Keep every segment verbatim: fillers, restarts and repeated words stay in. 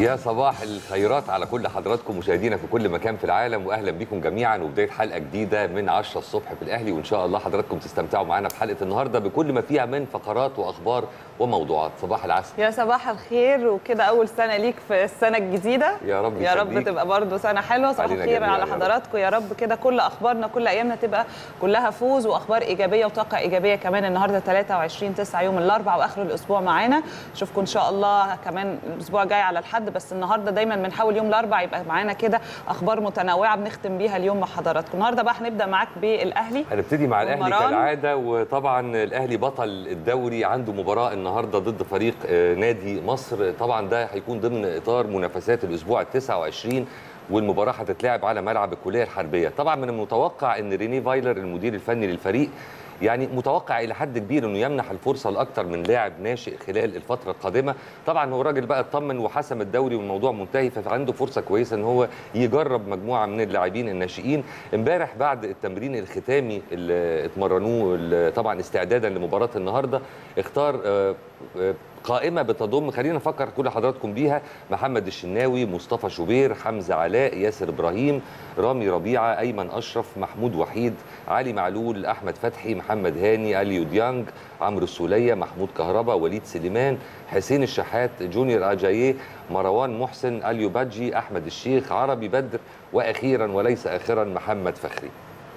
يا صباح الخيرات على كل حضراتكم مشاهدينا في كل مكان في العالم، واهلا بكم جميعا وبدايه حلقه جديده من عشرة الصبح في الاهلي، وان شاء الله حضراتكم تستمتعوا معنا في حلقه النهارده بكل ما فيها من فقرات واخبار وموضوعات. صباح العسل. يا صباح الخير، وكده اول سنه ليك في السنه الجديده، يا رب يا رب تبقى برضو سنه حلوه. صباح الخير على حضراتكم، يا رب كده كل اخبارنا كل ايامنا تبقى كلها فوز واخبار ايجابيه وطاقه ايجابيه. كمان النهارده ثلاثة وعشرين تسعة يوم الاربعاء واخر الاسبوع معانا، اشوفكم ان شاء الله كمان الاسبوع الجاي على الحد، بس النهارده دايما بنحاول يوم الاربعاء يبقى معانا كده اخبار متنوعه بنختم بيها اليوم مع حضراتكم. النهارده بقى هنبدا معاك بالاهلي، هنبتدي مع الاهلي كالعاده، وطبعا الاهلي بطل الدوري عنده مباراه النهارده ضد فريق نادي مصر. طبعا ده هيكون ضمن اطار منافسات الاسبوع التاسع والعشرين، والمباراه هتتلعب على ملعب الكليه الحربيه. طبعا من المتوقع ان ريني فايلر المدير الفني للفريق يعني متوقع الى حد كبير انه يمنح الفرصه لاكثر من لاعب ناشئ خلال الفتره القادمه. طبعا هو الراجل بقى اطمن وحسم الدوري والموضوع منتهي، فعنده فرصه كويسه ان هو يجرب مجموعه من اللاعبين الناشئين. امبارح بعد التمرين الختامي اللي اتمرنوه طبعا استعدادا لمباراه النهارده، اختار قائمه بتضم، خلينا نفكر كل حضراتكم بيها: محمد الشناوي، مصطفى شوبير، حمزه علاء، ياسر ابراهيم، رامي ربيعه، ايمن اشرف، محمود وحيد، علي معلول، احمد فتحي، محمد هاني، اليو ديانج، عمرو السوليه، محمود كهربا، وليد سليمان، حسين الشحات، جونيور اجاييه، مروان محسن، اليو بادجي، احمد الشيخ، عربي بدر، واخيرا وليس اخرا محمد فخري.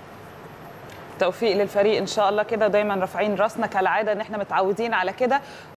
توفيق للفريق ان شاء الله، كده دايما رافعين راسنا كالعاده ان احنا متعودين على كده.